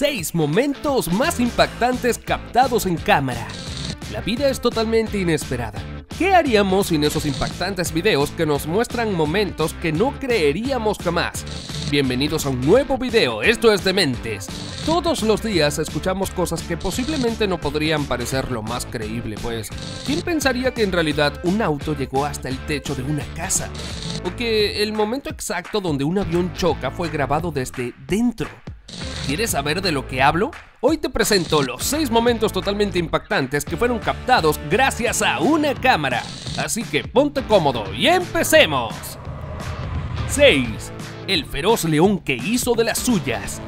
6 momentos más impactantes captados en cámara. La vida es totalmente inesperada. ¿Qué haríamos sin esos impactantes videos que nos muestran momentos que no creeríamos jamás? Bienvenidos a un nuevo video, esto es Dementes. Todos los días escuchamos cosas que posiblemente no podrían parecer lo más creíble, pues ¿quién pensaría que en realidad un auto llegó hasta el techo de una casa? O que el momento exacto donde un avión choca fue grabado desde dentro. ¿Quieres saber de lo que hablo? Hoy te presento los 6 momentos totalmente impactantes que fueron captados gracias a una cámara. Así que ponte cómodo y ¡empecemos! 6. El feroz león que hizo de las suyas.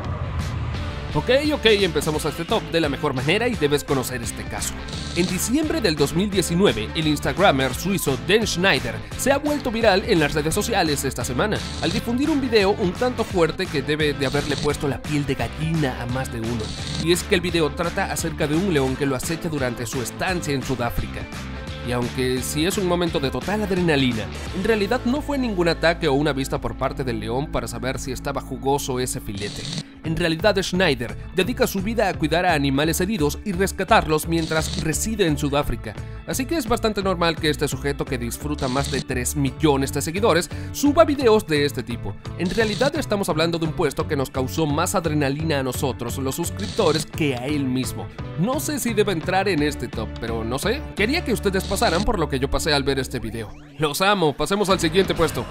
Ok, empezamos este top de la mejor manera y debes conocer este caso. En diciembre del 2019, el instagramer suizo Dan Schneider se ha vuelto viral en las redes sociales esta semana, al difundir un video un tanto fuerte que debe de haberle puesto la piel de gallina a más de uno. Y es que el video trata acerca de un león que lo acecha durante su estancia en Sudáfrica. Y aunque sí es un momento de total adrenalina, en realidad no fue ningún ataque o una vista por parte del león para saber si estaba jugoso ese filete. En realidad Schneider dedica su vida a cuidar a animales heridos y rescatarlos mientras reside en Sudáfrica. Así que es bastante normal que este sujeto, que disfruta más de 3 millones de seguidores, suba videos de este tipo. En realidad estamos hablando de un puesto que nos causó más adrenalina a nosotros, los suscriptores, que a él mismo. No sé si debe entrar en este top, pero no sé. Quería que ustedes pasaran por lo que yo pasé al ver este video. Los amo, pasemos al siguiente puesto.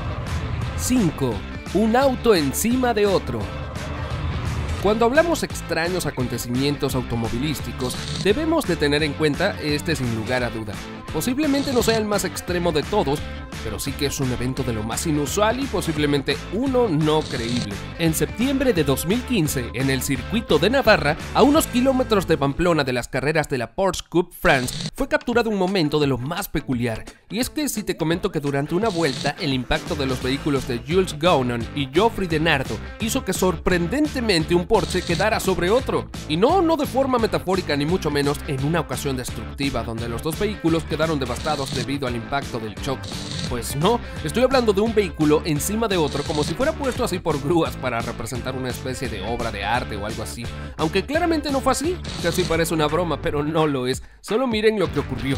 5. Un auto encima de otro. Cuando hablamos extraños acontecimientos automovilísticos, debemos de tener en cuenta este sin lugar a duda. Posiblemente no sea el más extremo de todos, pero sí que es un evento de lo más inusual y posiblemente uno no creíble. En septiembre de 2015, en el circuito de Navarra, a unos kilómetros de Pamplona de las carreras de la Porsche Cup France, fue capturado un momento de lo más peculiar. Y es que si te comento que durante una vuelta, el impacto de los vehículos de Jules Gounon y Geoffrey Denardo hizo que sorprendentemente un Porsche quedara sobre otro. Y no de forma metafórica ni mucho menos en una ocasión destructiva donde los dos vehículos quedaron devastados debido al impacto del choque. Pues no, estoy hablando de un vehículo encima de otro como si fuera puesto así por grúas para representar una especie de obra de arte o algo así. Aunque claramente no fue así, casi parece una broma, pero no lo es. Solo miren lo que ocurrió.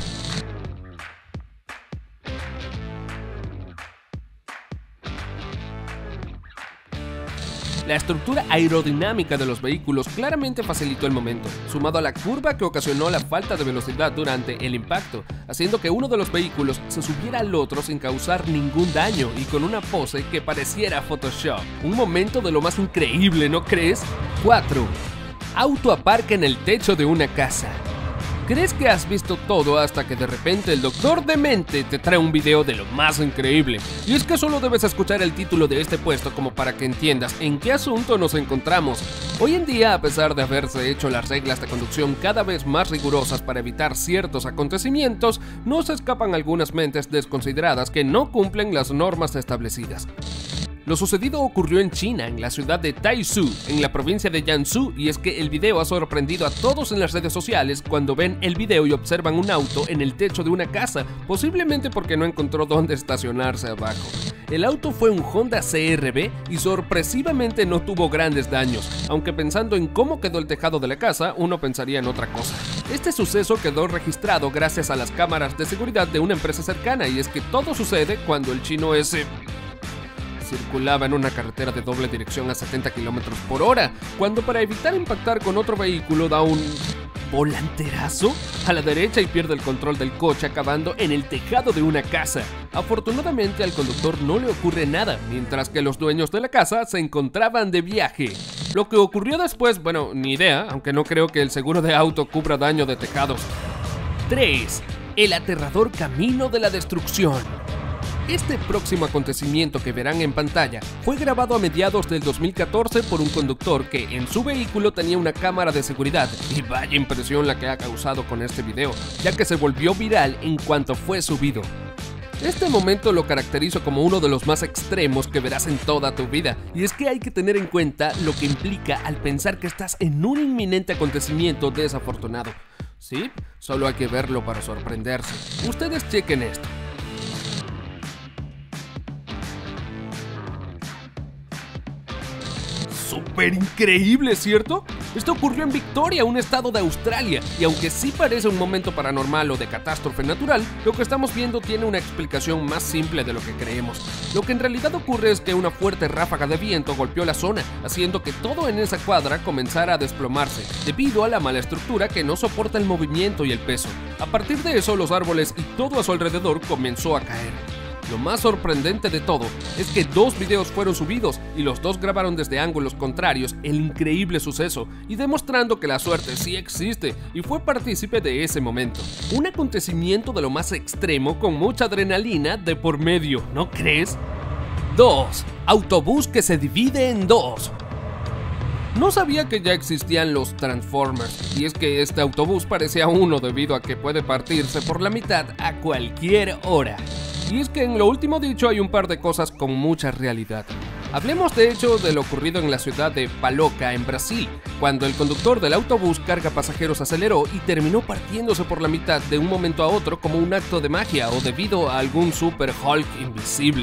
La estructura aerodinámica de los vehículos claramente facilitó el momento, sumado a la curva que ocasionó la falta de velocidad durante el impacto, haciendo que uno de los vehículos se subiera al otro sin causar ningún daño y con una pose que pareciera Photoshop. Un momento de lo más increíble, ¿no crees? 4. Auto aparca en el techo de una casa. ¿Crees que has visto todo hasta que de repente el Doctor Demente te trae un video de lo más increíble? Y es que solo debes escuchar el título de este puesto como para que entiendas en qué asunto nos encontramos. Hoy en día, a pesar de haberse hecho las reglas de conducción cada vez más rigurosas para evitar ciertos acontecimientos, no se escapan algunas mentes desconsideradas que no cumplen las normas establecidas. Lo sucedido ocurrió en China, en la ciudad de Taizhou, en la provincia de Jiangsu, y es que el video ha sorprendido a todos en las redes sociales cuando ven el video y observan un auto en el techo de una casa, posiblemente porque no encontró dónde estacionarse abajo. El auto fue un Honda CR-V y sorpresivamente no tuvo grandes daños, aunque pensando en cómo quedó el tejado de la casa, uno pensaría en otra cosa. Este suceso quedó registrado gracias a las cámaras de seguridad de una empresa cercana, y es que todo sucede cuando el chino ese circulaba en una carretera de doble dirección a 70 km por hora, cuando para evitar impactar con otro vehículo da un volanterazo a la derecha y pierde el control del coche, acabando en el tejado de una casa. Afortunadamente al conductor no le ocurre nada, mientras que los dueños de la casa se encontraban de viaje. Lo que ocurrió después, bueno, ni idea, aunque no creo que el seguro de auto cubra daño de tejados. 3. El aterrador camino de la destrucción. Este próximo acontecimiento que verán en pantalla fue grabado a mediados del 2014 por un conductor que en su vehículo tenía una cámara de seguridad, y vaya impresión la que ha causado con este video, ya que se volvió viral en cuanto fue subido. Este momento lo caracterizo como uno de los más extremos que verás en toda tu vida, y es que hay que tener en cuenta lo que implica al pensar que estás en un inminente acontecimiento desafortunado. Sí, solo hay que verlo para sorprenderse. Ustedes chequen esto. Súper increíble, ¿cierto? Esto ocurrió en Victoria, un estado de Australia, y aunque sí parece un momento paranormal o de catástrofe natural, lo que estamos viendo tiene una explicación más simple de lo que creemos. Lo que en realidad ocurre es que una fuerte ráfaga de viento golpeó la zona, haciendo que todo en esa cuadra comenzara a desplomarse, debido a la mala estructura que no soporta el movimiento y el peso. A partir de eso, los árboles y todo a su alrededor comenzó a caer. Lo más sorprendente de todo es que 2 videos fueron subidos y los 2 grabaron desde ángulos contrarios el increíble suceso y demostrando que la suerte sí existe y fue partícipe de ese momento. Un acontecimiento de lo más extremo con mucha adrenalina de por medio, ¿no crees? 2. Autobús que se divide en 2. No sabía que ya existían los Transformers, y es que este autobús parecía uno debido a que puede partirse por la mitad a cualquier hora. Y es que en lo último dicho hay un par de cosas con mucha realidad. Hablemos de hecho de lo ocurrido en la ciudad de Paloca, en Brasil, cuando el conductor del autobús carga pasajeros aceleró y terminó partiéndose por la mitad de un momento a otro como un acto de magia o debido a algún Super Hulk invisible.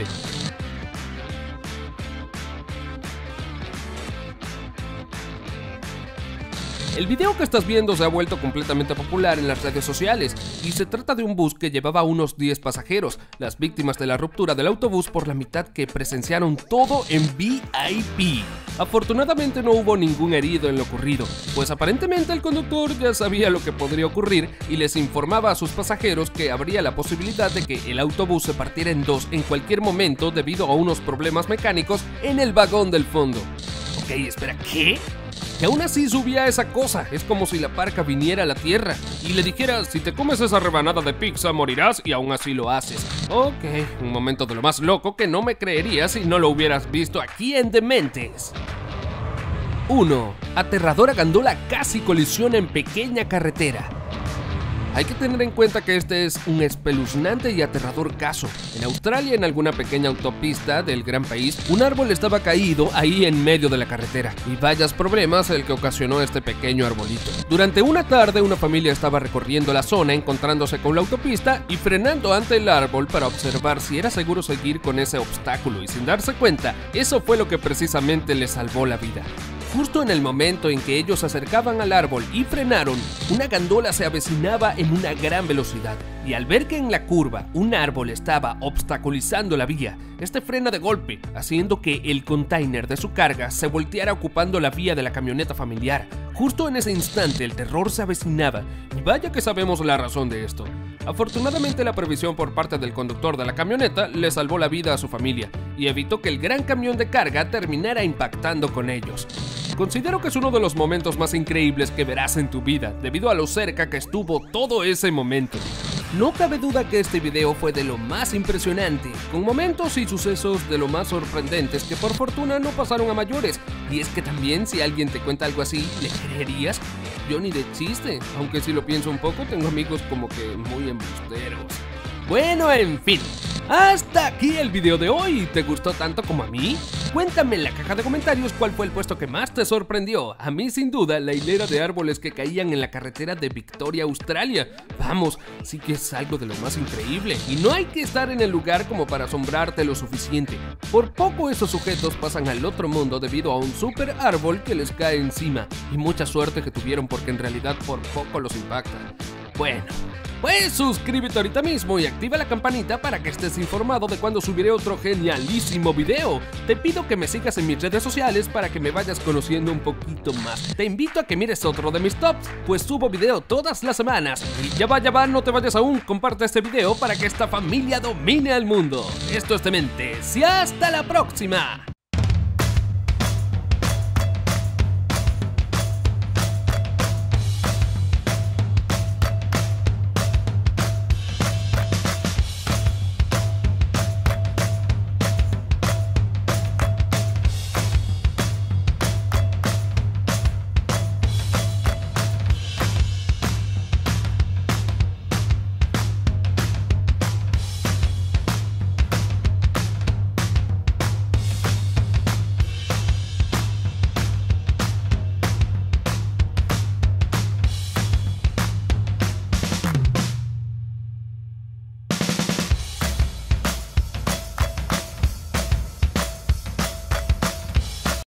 El video que estás viendo se ha vuelto completamente popular en las redes sociales y se trata de un bus que llevaba unos 10 pasajeros, las víctimas de la ruptura del autobús por la mitad que presenciaron todo en VIP. Afortunadamente no hubo ningún herido en lo ocurrido, pues aparentemente el conductor ya sabía lo que podría ocurrir y les informaba a sus pasajeros que habría la posibilidad de que el autobús se partiera en 2 en cualquier momento debido a unos problemas mecánicos en el vagón del fondo. Ok, espera, ¿qué? Que aún así subía esa cosa, es como si la parca viniera a la tierra y le dijera: si te comes esa rebanada de pizza morirás, y aún así lo haces. Ok, un momento de lo más loco que no me creerías si no lo hubieras visto aquí en Dementes. 1. Aterradora gandola casi colisiona en pequeña carretera. Hay que tener en cuenta que este es un espeluznante y aterrador caso. En Australia, en alguna pequeña autopista del gran país, un árbol estaba caído ahí en medio de la carretera, y vayas problemas el que ocasionó este pequeño arbolito. Durante una tarde, una familia estaba recorriendo la zona encontrándose con la autopista y frenando ante el árbol para observar si era seguro seguir con ese obstáculo, y sin darse cuenta, eso fue lo que precisamente les salvó la vida. Justo en el momento en que ellos se acercaban al árbol y frenaron, una gandola se avecinaba en una gran velocidad, y al ver que en la curva un árbol estaba obstaculizando la vía, este frena de golpe, haciendo que el container de su carga se volteara ocupando la vía de la camioneta familiar. Justo en ese instante el terror se avecinaba, y vaya que sabemos la razón de esto. Afortunadamente, la previsión por parte del conductor de la camioneta le salvó la vida a su familia y evitó que el gran camión de carga terminara impactando con ellos. Considero que es uno de los momentos más increíbles que verás en tu vida, debido a lo cerca que estuvo todo ese momento. No cabe duda que este video fue de lo más impresionante, con momentos y sucesos de lo más sorprendentes que por fortuna no pasaron a mayores. Y es que también, si alguien te cuenta algo así, ¿le creerías? Yo ni de chiste, aunque si lo pienso un poco, tengo amigos como que muy embusteros. Bueno, en fin, hasta aquí el video de hoy. ¿Te gustó tanto como a mí? Cuéntame en la caja de comentarios cuál fue el puesto que más te sorprendió. A mí, sin duda, la hilera de árboles que caían en la carretera de Victoria, Australia. Vamos, sí que es algo de lo más increíble. Y no hay que estar en el lugar como para asombrarte lo suficiente. Por poco esos sujetos pasan al otro mundo debido a un super árbol que les cae encima. Y mucha suerte que tuvieron, porque en realidad por poco los impacta. Bueno, pues suscríbete ahorita mismo y activa la campanita para que estés informado de cuando subiré otro genialísimo video. Te pido que me sigas en mis redes sociales para que me vayas conociendo un poquito más. Te invito a que mires otro de mis tops, pues subo video todas las semanas. Y ya va, no te vayas aún, comparte este video para que esta familia domine al mundo. Esto es Dementes y hasta la próxima.